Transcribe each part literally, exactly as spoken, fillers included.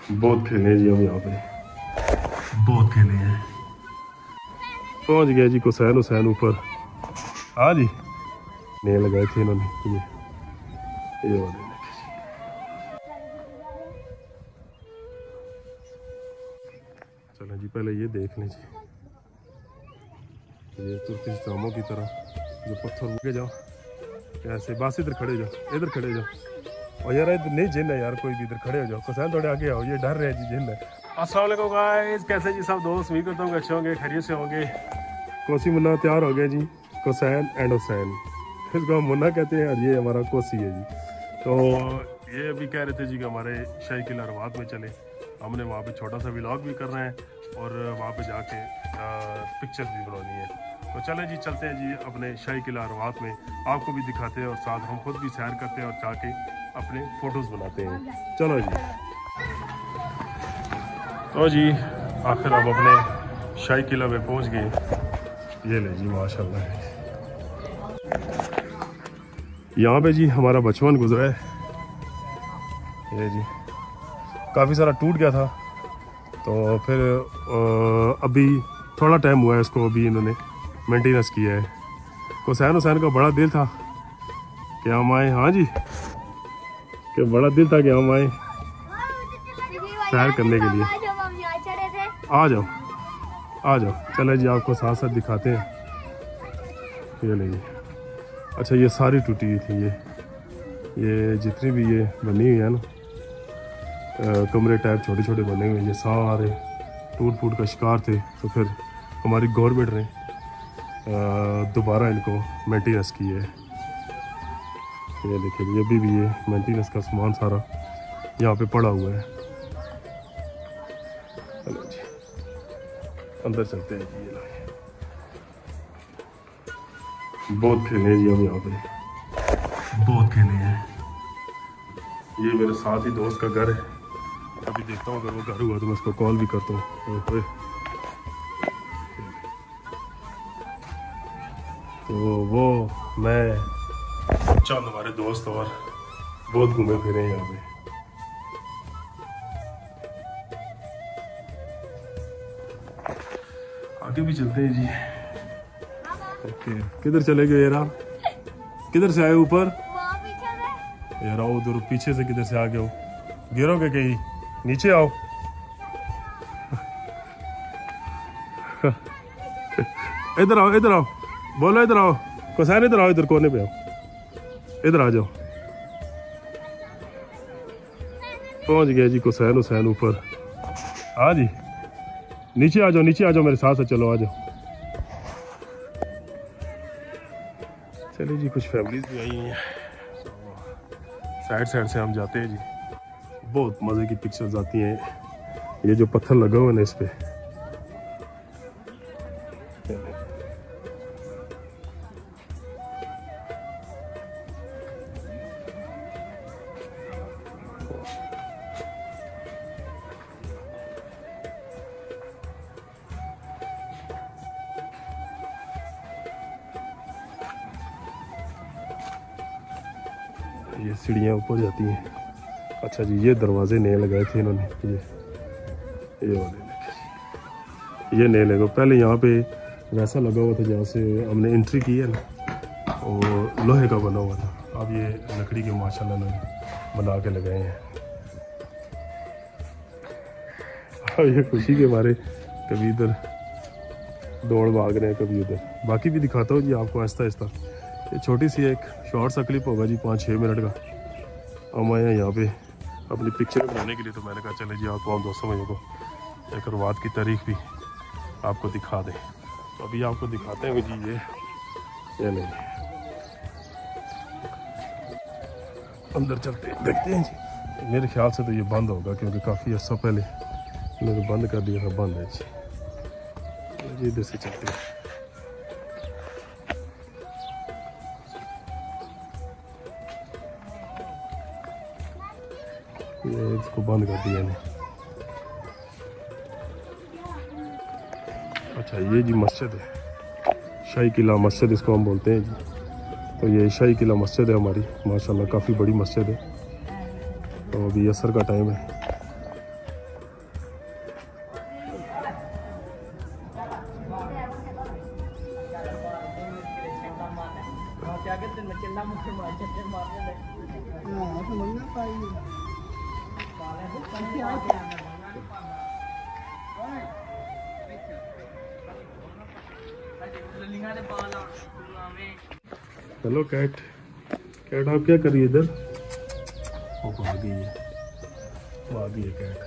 बहुत खेले जी हम यहाँ पे, बहुत खेले हैं। पहुँच गया जी हुसैन हुसैन ऊपर। हाँ जी, नए लगाए थे इन्होंने ये ये वाले। चलो जी पहले ये देख लें जी, ये तुर्किश जामों की तरह जो पत्थर रुके जाओ ऐसे, बस इधर खड़े जाओ, इधर खड़े जाओ। और यार इधर नहीं जिन है यार, कोई भी इधर खड़े हो जाओ। हुसैन थोड़े आगे आओ, ये डर रहे जी जिन है। अस्सलाम वालेकुम गाइस, कैसे जी सब दोस्त? उम्मीद करता हूँ अच्छे होंगे, खैरियत से होंगे। कोसी मुन्ना तैयार हो गया जी, हुसैन एंड हुसैन, इसको हम मुन्ना कहते हैं और ये हमारा कोसी है जी। तो ये अभी कह रहे थे जी कि हमारे शाही किला रवात में चले, हमने वहाँ पे छोटा सा व्लॉग भी करना है और वहाँ पे जाके पिक्चर्स भी बनानी है। तो चलें जी, चलते हैं जी अपने शाही किला रवात में, आपको भी दिखाते हैं और साथ हम खुद भी सैर करते हैं और जाके अपने फ़ोटोज़ बनाते हैं। चलो जी। तो जी आखिर हम अपने शाही किला में पहुँच गए। ये ले जी माशाल्लाह, यहाँ पे जी हमारा बचपन गुजरा है। ये जी काफ़ी सारा टूट गया था, तो फिर अभी थोड़ा टाइम हुआ है इसको अभी इन्होंने मेंटेनेंस किया है। हुसैन हुसैन का बड़ा दिल था कि हम आए। हाँ जी, कि बड़ा दिल था कि हम आए सैर करने के लिए। आ जाओ आ जाओ, चले जी आपको साथ साथ दिखाते हैं। ये नहीं, अच्छा ये सारी टूटी हुई थी, ये ये जितनी भी ये बनी हुई है ना, कमरे टाइप छोटे छोटे बने हुए, ये सारे टूट फूट का शिकार थे। तो फिर हमारी गवर्नमेंट ने दोबारा इनको मेंटेनेंस की है। ये देखिए ये अभी भी ये मेंटेनेंस का सामान सारा यहाँ पे पड़ा हुआ है। चलो जी अंदर चलते हैं जी। ये लाए बहुत खेले जी हम यहाँ पे, बहुत खेले हैं। ये मेरे साथ ही दोस्त का घर है, अभी देखता हूँ अगर वो घर हुआ तो मैं उसको कॉल भी करता हूँ। तो वो मैं चंद हमारे दोस्त और बहुत घूमे फिरे यहाँ पे। आगे भी चलते हैं जी। ओके, किधर चले गए यार? किधर से आए ऊपर? यार आओ उधर पीछे से, किधर से आ गए हो? गिरोगे कहीं? नीचे आओ। इधर आओ इधर आओ, बोलो इधर आओ। हुसैन इधर आओ, इधर कोने पे आओ, इधर आ जाओ। पहुंच गया जी हुसैन हुसैन ऊपर। हाँ जी, नीचे आ जाओ, नीचे आ जाओ, मेरे साथ से चलो, आ जाओ। चलिए जी, कुछ फैमिलीज भी आई हैं, साइड साइड से हम जाते हैं जी। बहुत मज़े की पिक्चर्स आती हैं। ये जो पत्थर लगा हुआ है ना इस पे, ये सीढ़ियाँ ऊपर जाती हैं। अच्छा जी, ये दरवाजे नए लगाए थे इन्होंने, ये ये वाले ये नए लगे। पहले यहाँ पे वैसा लगा हुआ था जहाँ से हमने एंट्री की है ना, वो लोहे का बना हुआ था। अब ये लकड़ी के माशाल्लाह ने बना के लगाए हैं। अब ये खुशी के मारे कभी इधर दौड़ भाग रहे हैं, कभी उधर। बाकी भी दिखाता हूँ जी आपको आहिस्ता आहिस्ता। ये छोटी सी एक शॉर्ट सा क्लिप होगा जी, पाँच छः मिनट का। हम आए हैं यहाँ पे अपनी पिक्चर बनाने के लिए, तो मैंने कहा चले जी आपको हम दोस्तों मेरे को एक रवात की तारीख भी आपको दिखा दें। तो अभी आपको दिखाते हैं जी ये ये नहीं, अंदर चलते देखते हैं जी। मेरे ख्याल से तो ये बंद होगा, क्योंकि काफ़ी अर्सा पहले इन्होंने बंद कर दिया था। बंद है जी, इधर से चलते हैं। ये इसको बंद कर दिया ने। अच्छा ये जी मस्जिद है, शाही किला मस्जिद इसको हम बोलते हैं जी। तो ये शाही किला मस्जिद है हमारी, माशाल्लाह काफ़ी बड़ी मस्जिद है। तो अभी असर का टाइम है, हेलो कैट, कैट आप क्या कर रही है इधर? वो भाग गई है, भाग गई है कैट।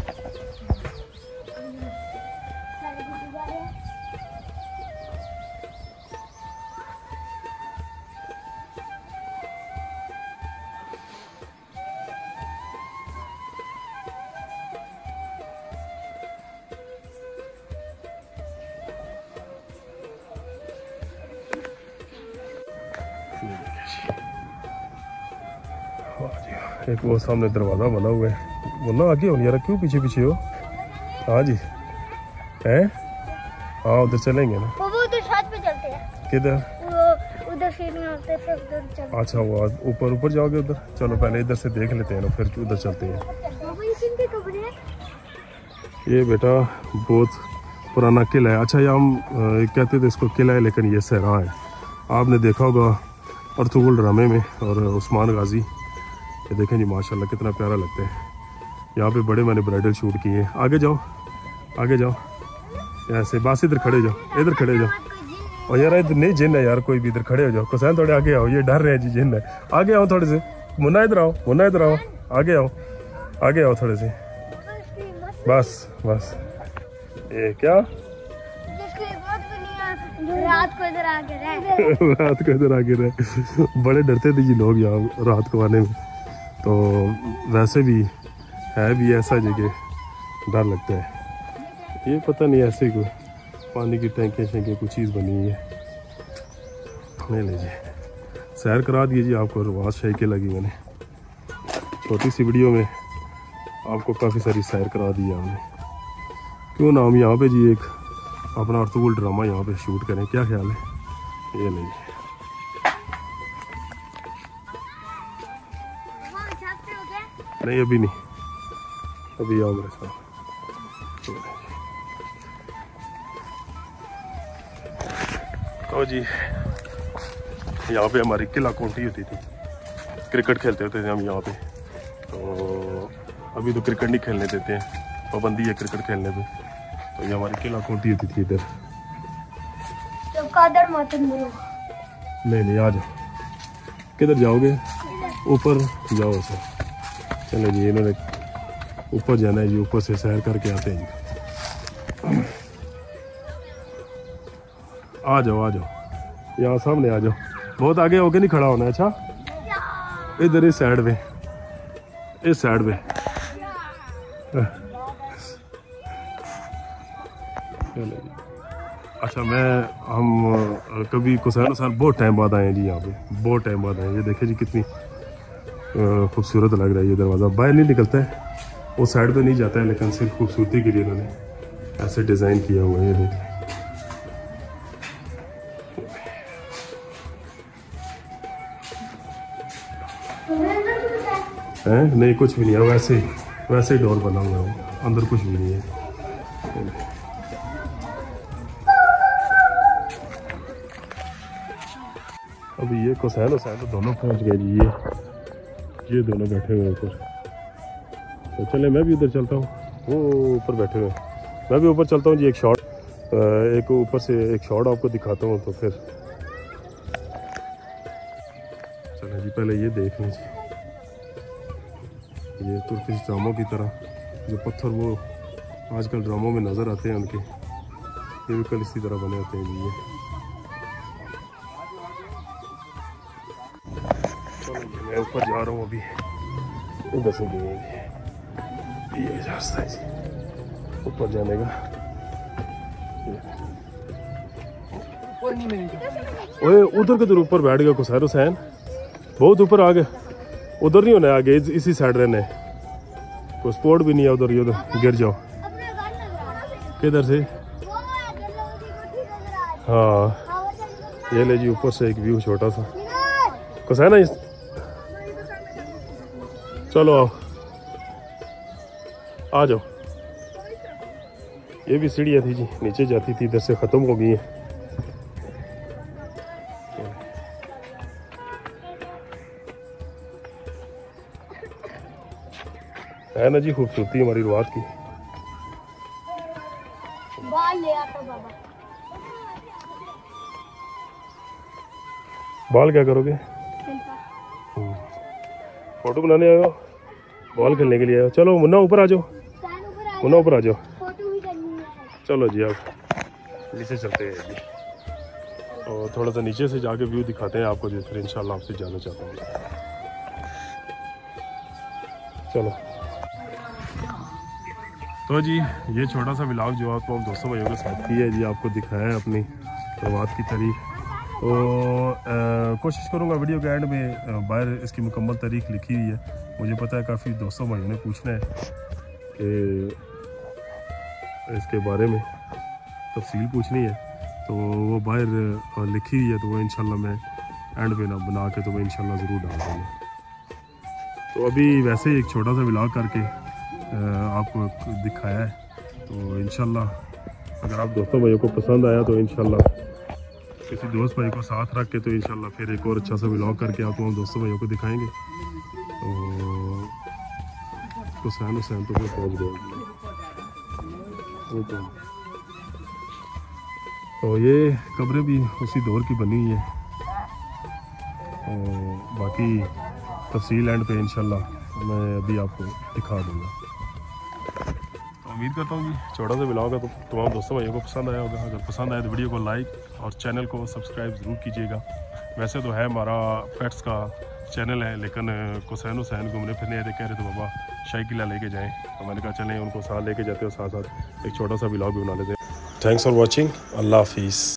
एक वो सामने दरवाजा बना हुआ है, बोलना आगे हो यार, क्यों पीछे पीछे हो? हाँ जी हैं, हाँ उधर चलेंगे ना। वो उधर छत पे चलते हैं। किधर? वो उधर सीढ़ियां होते हैं, उधर चलते हैं। अच्छा वो ऊपर ऊपर जाओगे उधर? चलो पहले इधर से देख लेते हैं ना, फिर उधर चलते हैं। ये बेटा बहुत पुराना किला है। अच्छा ये हम कहते थे इसको किला है, लेकिन ये सहरा है। आपने देखा होगा अर्तुगरुल ड्रामे में और उस्मान गाजी। ये देखें जी माशाल्लाह कितना प्यारा लगता है। यहाँ पे बड़े मैंने ब्राइडल शूट किए हैं। आगे जाओ, आगे जाओ, ऐसे बस इधर खड़े जाओ, इधर खड़े जाओ। और यार इधर नहीं जिन है यार, कोई भी इधर खड़े हो जाओ। कुसैन थोड़े आगे आओ, ये डर रहे हैं जी जिन है। आगे आओ थोड़े से, मुन्ना इधर आओ, मुन्ना इधर आओ, आगे आओ, आगे आओ थोड़े से, बस बस। ये क्या रात को इधर आके रहे रात को इधर आके रहे बड़े डरते थे जी लोग यहाँ रात को आने में। तो वैसे भी है भी ऐसा जगह, डर लगता है। ये पता नहीं ऐसे कोई पानी की टैंकियाँ शैंकियाँ कुछ चीज़ बनी हुई है। नहीं लीजिए, सैर करा दिए जी आपको रवाज शाही के लगी। मैंने छोटी सी वीडियो में आपको काफ़ी सारी सैर करा दी है हमने। क्यों ना हम यहाँ पे जी एक अपना अर्तुगरुल ड्रामा यहाँ पे शूट करें, क्या ख्याल है? ये नहीं नहीं अभी नहीं, अभी आओ मेरे साथ। तो जी यहाँ पे हमारी किला काउंटी होती थी, क्रिकेट खेलते होते थे हम यहाँ पे। तो अभी तो क्रिकेट नहीं खेलने देते हैं, पाबंदी है क्रिकेट खेलने पे। तो ये हमारी किला काउंटी होती थी इधर। तो कादर मातन नहीं नहीं आ जाओ। किधर जाओगे? ऊपर जाओ सर। चलो जी, इन्होंने ऊपर जाना है जी, ऊपर से सैर करके आते हैं जी। आ जाओ आ जाओ, यहाँ सामने आ जाओ। बहुत आगे होके नहीं खड़ा होना है। अच्छा इधर इस साइड पे, इस साइड पे। अच्छा मैं हम कभी कुसैन हुसैन बहुत टाइम बाद आए हैं जी यहाँ पे, बहुत टाइम बाद आए हैं। ये देखे जी कितनी खूबसूरत लग रहा है ये दरवाज़ा। बाहर नहीं निकलता है, वो साइड पे नहीं जाता है, लेकिन सिर्फ खूबसूरती के लिए इन्होंने ऐसे डिज़ाइन किया हुआ है। ये देखिए हैं, नहीं कुछ भी नहीं है, वैसे वैसे ही डोर बना हुआ है, अंदर कुछ भी नहीं है। अभी ये कुसैन हुसैन तो दोनों पहुंच गए जी। ये ये दोनों बैठे हुए ऊपर। तो चले मैं भी उधर चलता हूँ, वो ऊपर बैठे हुए। मैं भी ऊपर चलता हूँ जी। एक शॉट, एक ऊपर से एक शॉट आपको दिखाता हूँ। तो फिर चले जी, पहले ये देख लीजिए। ये तुर्किश ड्रामों की तरह जो पत्थर वो आजकल ड्रामों में नज़र आते हैं उनके, ये भी कल इसी तरह बने होते हैं जी। ये चलो मैं ऊपर जा रहा हूँ अभी, उधर से गए ये रास्ता है जी ऊपर जाने का। ओए उधर किधर ऊपर बैठ गया कुसैन हुसैन, बहुत ऊपर आ गए। उधर नहीं होना है, आगे इसी साइड रहना है। कोई स्पॉट भी नहीं है उधर, उधर गिर जाओ। किधर से? हाँ ये ले जी, ऊपर से एक व्यू छोटा सा कुसैन है। चलो आओ, आ जाओ। ये भी सीढ़ियाँ थी जी, नीचे जाती थी, इधर से ख़त्म हो गई है। है ना जी खूबसूरती हमारी रुआत की। बाल ले आता बाबा। बाल क्या करोगे? फोटो बनाने आए हो? बॉल खेलने के लिए आए हो? चलो मुन्ना ऊपर आ जाओ, मुन्ना ऊपर आ जाओ। फोटो भी करनी है। चलो जी आप नीचे चलते हैं जी, और थोड़ा सा नीचे से जाके व्यू दिखाते हैं आपको, फिर इंशाल्लाह आपसे जाना चाहता हूँ। चलो तो जी ये छोटा सा व्लॉग जो आपको हम दोस्तों भाइयों के साथ की है जी, आपको दिखाया है अपनी शुरुआत की तारीख। तो आ, कोशिश करूँगा वीडियो के एंड में आ, बाहर इसकी मुकम्मल तारीख लिखी हुई है। मुझे पता है काफ़ी दोस्तों भाइयों ने पूछना है कि इसके बारे में तफसील पूछनी है, तो वो बाहर लिखी हुई है, तो वो इंशाल्लाह मैं एंड पे ना बना के तो मैं इंशाल्लाह ज़रूर डाल दूँगा। तो अभी वैसे ही एक छोटा सा व्लॉग करके आपको दिखाया है, तो इंशाल्लाह अगर आप दोस्तों भाइयों को पसंद आया तो इंशाल्लाह किसी दोस्त भाई को साथ रख के तो इंशाल्लाह फिर एक और अच्छा सा व्लॉग करके आपको हम दोस्तों भाइयों को दिखाएंगे। तो हुसैन हुसैन तो फिर पहुँच गए। तो ये कब्रें भी उसी दौर की बनी हुई है, और बाकी तफसील एंड पे इंशाल्लाह मैं अभी आपको दिखा दूँगा। तो उम्मीद करता हूँ कि छोटा सा व्लॉग है तो तमाम दोस्तों भाइयों को पसंद आया होगा। अगर पसंद आए तो वीडियो को लाइक और चैनल को सब्सक्राइब ज़रूर कीजिएगा। वैसे तो है हमारा पेट्स का चैनल है, लेकिन हुसैन हुसैन घूमने फिरने आए थे, कह रहे थे बाबा शाइकिला लेके जाएँ, तो मैंने कहा चलें उनको साथ लेके जाते हो, साथ साथ एक छोटा सा व्लॉग भी बना लेते हैं। Thanks for watching. अल्लाह हाफिज़।